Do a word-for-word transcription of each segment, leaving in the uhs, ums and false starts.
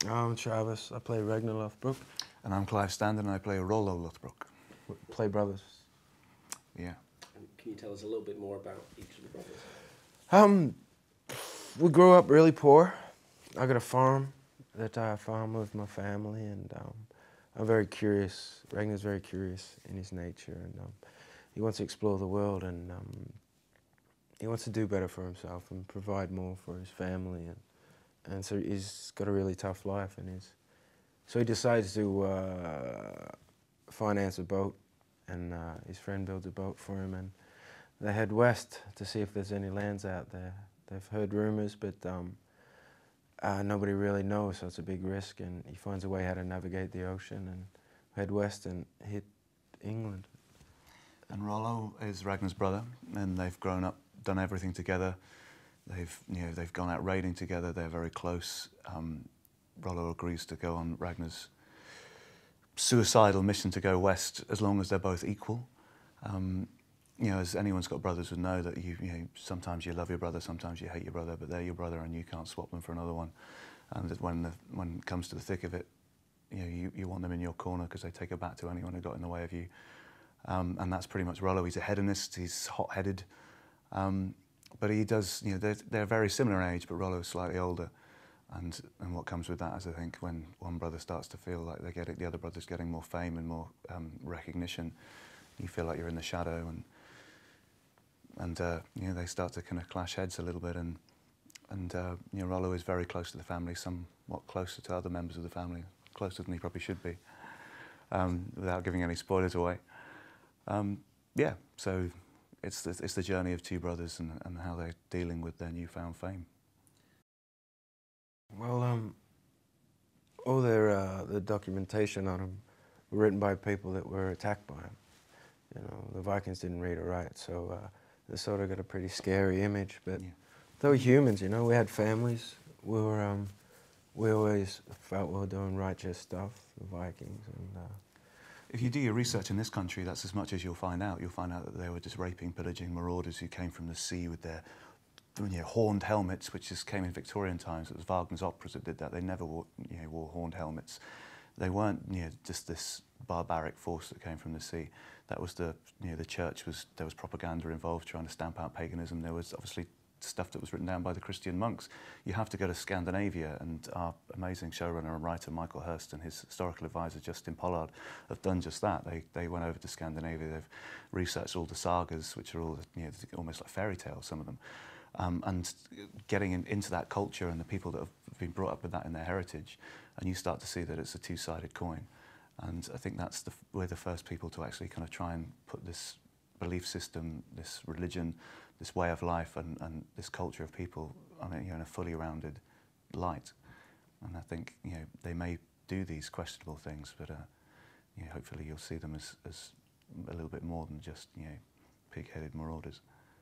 I'm Travis. I play Ragnar Lothbrok. And I'm Clive Standen, and I play Rollo Lothbrok. We play brothers. Yeah. And can you tell us a little bit more about each of the brothers? Um, we grew up really poor. I got a farm that I farm with my family, and um, I'm very curious. Ragnar's very curious in his nature, and um, he wants to explore the world, and um, he wants to do better for himself and provide more for his family, and and so he's got a really tough life, and he's so he decides to uh, finance a boat, and uh, his friend builds a boat for him, and they head west to see if there's any lands out there. They've heard rumors, but um, uh, nobody really knows, so it's a big risk, and he finds a way how to navigate the ocean and head west and hit England. And Rollo is Ragnar's brother, and they've grown up, done everything together. They've, you know, they've gone out raiding together. They're very close. Um, Rollo agrees to go on Ragnar's suicidal mission to go west as long as they're both equal. Um, you know, as anyone's got brothers would know, that you, you know, sometimes you love your brother, sometimes you hate your brother, but they're your brother and you can't swap them for another one. And that when the, when it comes to the thick of it, you know, you, you want them in your corner because they take a bat to anyone who got in the way of you. Um, and that's pretty much Rollo. He's a hedonist, he's hot-headed, um, but he does, you know, they're, they're very similar in age, but Rollo's slightly older. And, and what comes with that is, I think, when one brother starts to feel like they get it, the other brother's getting more fame and more um, recognition, you feel like you're in the shadow, and and uh, you know, they start to kind of clash heads a little bit. And and uh, you know, Rollo is very close to the family, somewhat closer to other members of the family, closer than he probably should be, um, without giving any spoilers away. Um, yeah, so it's the, it's the journey of two brothers and, and how they're dealing with their newfound fame. Well, um, all their uh, the documentation on them were written by people that were attacked by them. You know, the Vikings didn't read or write, so uh, they sort of got a pretty scary image. But Yeah. they were humans, you know. We had families. We were, um, we always felt we were doing righteous stuff. The Vikings, and uh, If you do your research in this country, that's as much as you'll find out. You'll find out that they were just raping, pillaging marauders who came from the sea with their, you know, horned helmets, which just came in Victorian times. It was Wagner's operas that did that. They never wore, you know, wore horned helmets. They weren't, you know, just this barbaric force that came from the sea. That was the, you know, the church was, there was propaganda involved trying to stamp out paganism. There was obviously stuff that was written down by the Christian monks. You have to go to Scandinavia, and our amazing showrunner and writer Michael Hurst and his historical advisor Justin Pollard have done just that. They, they went over to Scandinavia. They've researched all the sagas, which are all, you know, almost like fairy tales, some of them. Um, and getting in, into that culture and the people that have been brought up with that in their heritage, and you start to see that it's a two-sided coin. And I think that's the, we're the first people to actually kind of try and put this belief system, this religion, this way of life, and, and this culture of people, I mean, you know, in a fully rounded light. And I think, you know, they may do these questionable things, but uh, you know, hopefully you'll see them as, as a little bit more than just, you know, pig-headed marauders.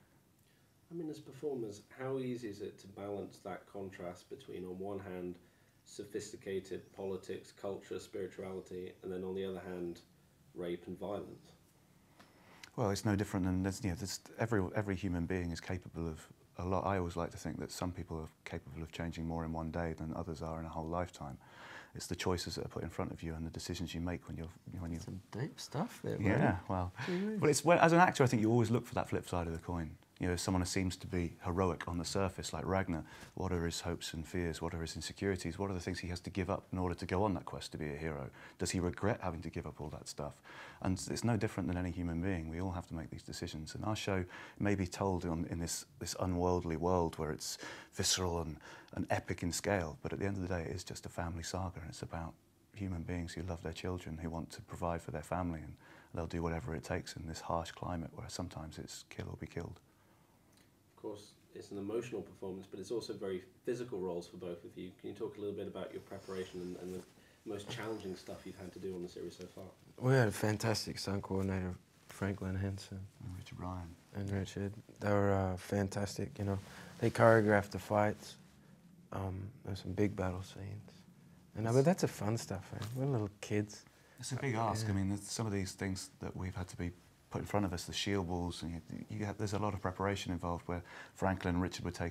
I mean, as performers, how easy is it to balance that contrast between, on one hand, sophisticated politics, culture, spirituality, and then on the other hand, rape and violence? Well, it's no different than, there's, you know, there's, every, every human being is capable of a lot. I always like to think that some people are capable of changing more in one day than others are in a whole lifetime. It's the choices that are put in front of you and the decisions you make when you're... When you're some deep stuff there, yeah, man. well, well it's, when, as an actor, I think you always look for that flip side of the coin. You know, someone who seems to be heroic on the surface, like Ragnar, what are his hopes and fears? What are his insecurities? What are the things he has to give up in order to go on that quest to be a hero? Does he regret having to give up all that stuff? And it's no different than any human being. We all have to make these decisions. And our show may be told on, in this, this unworldly world where it's visceral and, and epic in scale, but at the end of the day, it is just a family saga, and it's about human beings who love their children, who want to provide for their family, and they'll do whatever it takes in this harsh climate where sometimes it's kill or be killed. Of course, it's an emotional performance, but it's also very physical roles for both of you. Can you talk a little bit about your preparation and, and the most challenging stuff you've had to do on the series so far? We had a fantastic stunt coordinator, Franklin Henson. And Richard Ryan. And Richard. They were uh, fantastic, you know. They choreographed the fights. Um, there were some big battle scenes. And uh, but that's the fun stuff, man. We're little kids. It's a big ask. Yeah. I mean, there's some of these things that we've had to be put in front of us, the shield walls, and you, you have, there's a lot of preparation involved where Franklin and Richard would take us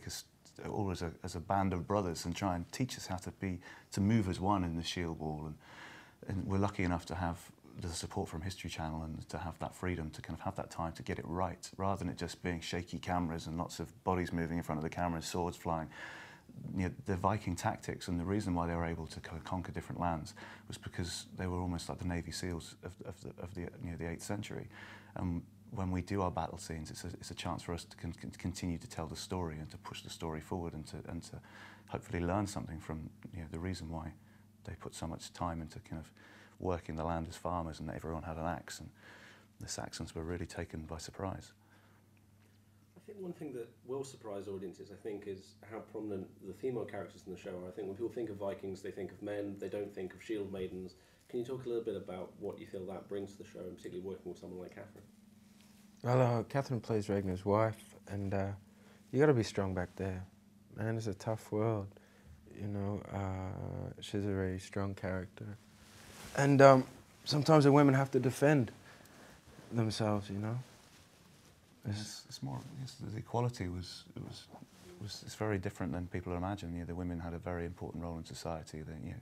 all as a, as a band of brothers and try and teach us how to be, to move as one in the Shield Wall. And, and we're lucky enough to have the support from History Channel and to have that freedom to kind of have that time to get it right, rather than it just being shaky cameras and lots of bodies moving in front of the camera, swords flying. You know, the Viking tactics, and the reason why they were able to kind of conquer different lands was because they were almost like the Navy SEALs of, of the, of the, you know, the eighth century. And when we do our battle scenes, it's a, it's a chance for us to con continue to tell the story and to push the story forward and to, and to hopefully learn something from, you know, the reason why they put so much time into kind of working the land as farmers, and everyone had an axe, and the Saxons were really taken by surprise. I think one thing that will surprise audiences, I think, is how prominent the female characters in the show are. I think when people think of Vikings, they think of men, they don't think of shield maidens. Can you talk a little bit about what you feel that brings to the show, and particularly working with someone like Catherine? Well, uh, Catherine plays Ragnar's wife, and uh, you got to be strong back there. Man, it's a tough world, you know. Uh, she's a very strong character. And um, sometimes the women have to defend themselves, you know. It's, it's more, it's, the equality was, it was, was, it's very different than people imagine. You know, the women had a very important role in society. That, you know,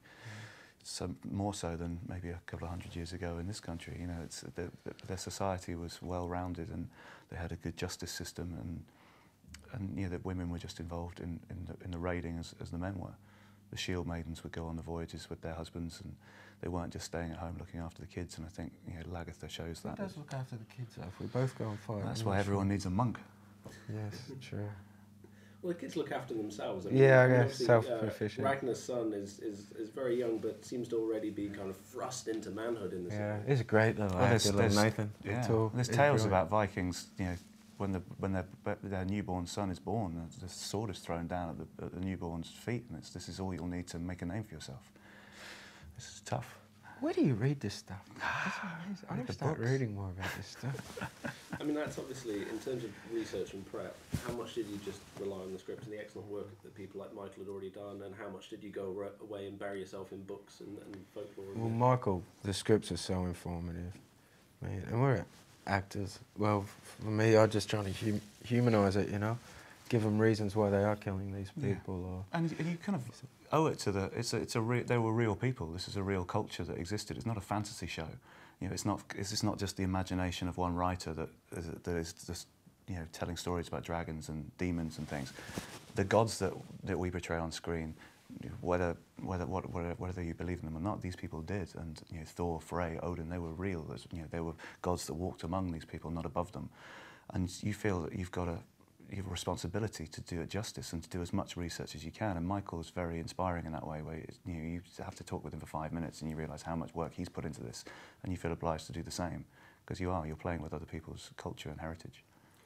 so more so than maybe a couple of hundred years ago in this country. You know, it's, the, the, their society was well-rounded, and they had a good justice system, and and you know, that women were just involved in in the, in the raiding as, as the men were. The shield maidens would go on the voyages with their husbands, and they weren't just staying at home looking after the kids. And I think, you know, Lagertha shows that. Who does look after the kids, though? If we both go and fight. That's why everyone needs a monk. Yes, true. Well, the kids look after themselves. I mean, Yeah, I mean, guess obviously, self-sufficient. Uh, Ragnar's son is, is, is very young, but seems to already be kind of thrust into manhood in this. Yeah, area. he's a great little Well, actor, there's- little there's- Nathan. Yeah, Tall. there's He's tales brilliant. about Vikings. You know, when the when their their newborn son is born, the, the sword is thrown down at the, at the newborn's feet, and it's, this is all you'll need to make a name for yourself. This is tough. Where do you read this stuff? That's amazing. I Read need the to start books. reading more about this stuff. I mean, that's obviously, in terms of research and prep, how much did you just rely on the script and the excellent work that people like Michael had already done, and how much did you go ra- away and bury yourself in books and, and folklore? and- Well, Michael, the scripts are so informative, man, and we're actors. Well, f- for me, I'm just trying to hum humanise it, you know, give them reasons why they are killing these Yeah. people. Or And you kind of owe it to the. It's a. It's a. Re, they were real people. This is a real culture that existed. It's not a fantasy show. You know, it's not. It's just not just the imagination of one writer that is, that is just, you know, telling stories about dragons and demons and things. The gods that that we portray on screen, whether whether what, whether, whether you believe in them or not, these people did. And you know, Thor, Frey, Odin, they were real. There's, you know, they were gods that walked among these people, not above them. And you feel that you've got a you have a responsibility to do it justice and to do as much research as you can. And Michael is very inspiring in that way, where you know, you have to talk with him for five minutes and you realise how much work he's put into this, and you feel obliged to do the same, because you are, you're playing with other people's culture and heritage.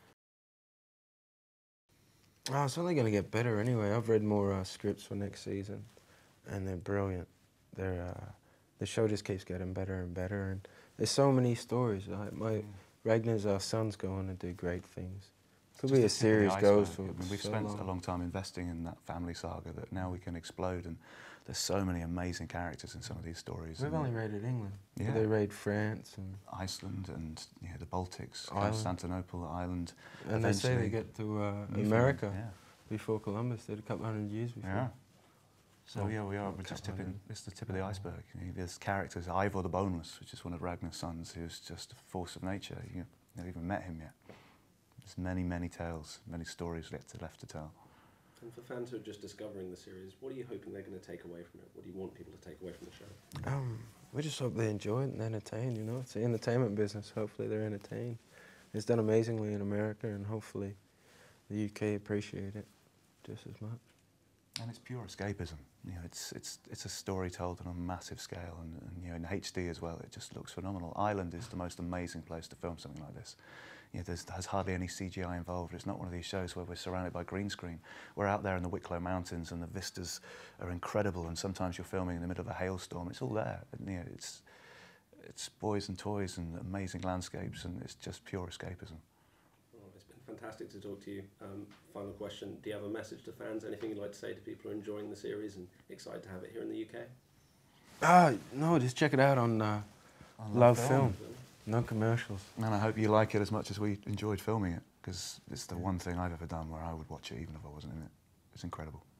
oh, it's only going to get better anyway. I've read more uh, scripts for next season, and they're brilliant. They're uh, the show just keeps getting better and better, and there's so many stories. Like my Mm. Ragnar's our son's going to do great things. Could Just be the a tip of the series goes iceberg. for I mean, we've so spent long. a long time investing in that family saga that now we can explode, and there's so many amazing characters in some of these stories. We've and only raided England. Yeah. They raid France, and Iceland and you know, the Baltics, Ireland. Constantinople, Ireland. and they say they eventually get to uh, Newfoundland, America Yeah. before Columbus did, a couple hundred years before. Yeah. So Oh, yeah, we are. not We're just couple tipping. hundred. It's the tip of the iceberg. You know, there's characters. Ivor the Boneless, which is one of Ragnar's sons, who's just a force of nature. You haven't even met him yet. There's many, many tales, many stories left to, left to tell. And for fans who are just discovering the series, what are you hoping they're going to take away from it? What do you want people to take away from the show? Um, we just hope they enjoy it and entertain, you know. It's the entertainment business. Hopefully they're entertained. It's done amazingly in America, and hopefully the U K appreciate it just as much. And it's pure escapism. You know, it's it's it's a story told on a massive scale, and, and you know, in H D as well. It just looks phenomenal. Ireland is the most amazing place to film something like this. You know, there's, there's hardly any C G I involved. It's not one of these shows where we're surrounded by green screen. We're out there in the Wicklow Mountains, and the vistas are incredible. And sometimes you're filming in the middle of a hailstorm. It's all there. And, you know, it's it's boys and toys and amazing landscapes, and it's just pure escapism. Well, it's been fantastic to talk to you. Um, final question, do you have a message to fans? Anything you'd like to say to people who are enjoying the series and excited to have it here in the U K? Ah, no, just check it out on uh, On Love Film. Film. No commercials. And I hope you like it as much as we enjoyed filming it, because it's the one thing I've ever done where I would watch it even if I wasn't in it. it's incredible.